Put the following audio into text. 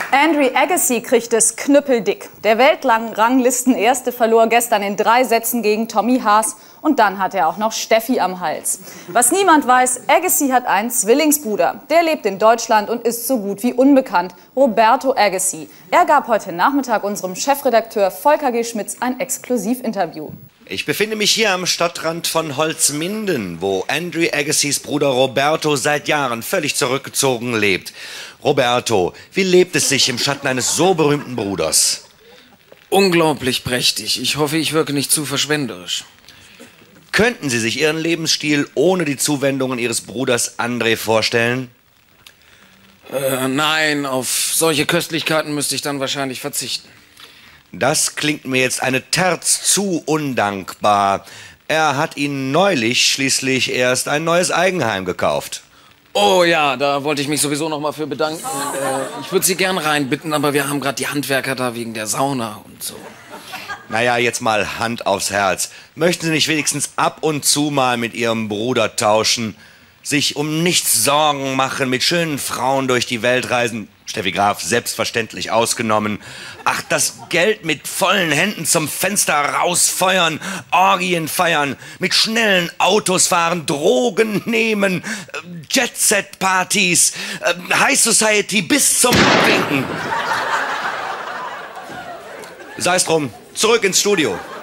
Andre Agassi kriegt es knüppeldick. Der Weltranglistenerste verlor gestern in 3 Sätzen gegen Tommy Haas. Und dann hat er auch noch Steffi am Hals. Was niemand weiß, Agassi hat einen Zwillingsbruder. Der lebt in Deutschland und ist so gut wie unbekannt. Roberto Agassi. Er gab heute Nachmittag unserem Chefredakteur Volker G. Schmitz ein Exklusivinterview. Ich befinde mich hier am Stadtrand von Holzminden, wo Andre Agassis Bruder Roberto seit Jahren völlig zurückgezogen lebt. Roberto, wie lebt es sich im Schatten eines so berühmten Bruders? Unglaublich prächtig. Ich hoffe, ich wirke nicht zu verschwenderisch. Könnten Sie sich Ihren Lebensstil ohne die Zuwendungen Ihres Bruders André vorstellen? Nein, auf solche Köstlichkeiten müsste ich dann wahrscheinlich verzichten. Das klingt mir jetzt eine Terz zu undankbar. Er hat Ihnen neulich schließlich erst ein neues Eigenheim gekauft. Oh ja, da wollte ich mich sowieso noch mal für bedanken. Ich würde Sie gern reinbitten, aber wir haben gerade die Handwerker da wegen der Sauna und so. Naja, jetzt mal Hand aufs Herz. Möchten Sie nicht wenigstens ab und zu mal mit Ihrem Bruder tauschen? Sich um nichts Sorgen machen, mit schönen Frauen durch die Welt reisen? Steffi Graf selbstverständlich ausgenommen. Ach, das Geld mit vollen Händen zum Fenster rausfeuern, Orgien feiern, mit schnellen Autos fahren, Drogen nehmen, Jet-Set-Partys, High Society bis zum Abwinken. Sei es drum, zurück ins Studio.